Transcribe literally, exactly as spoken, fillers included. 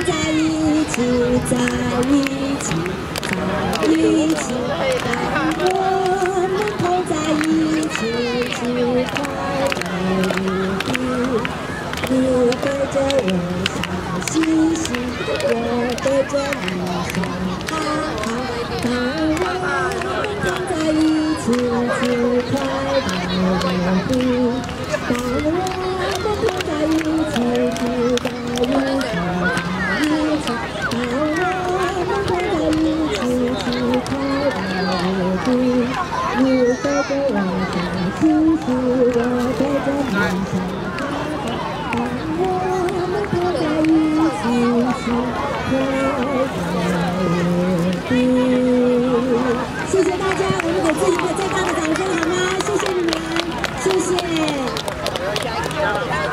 在一起，在一起，在一起，当我们同在一起，是快乐无比。你对着我笑嘻嘻，我对着你笑哈哈。当我们同在一起，是快乐无比。当我们同在一起，是在一起，在一起。当我们同在一起，是快乐无比。你对着我笑嘻嘻，我对着你笑哈哈。当我们同在一起，是快乐无比。谢谢大家，我们给自己一个最大的掌声好吗？谢谢你们，谢谢。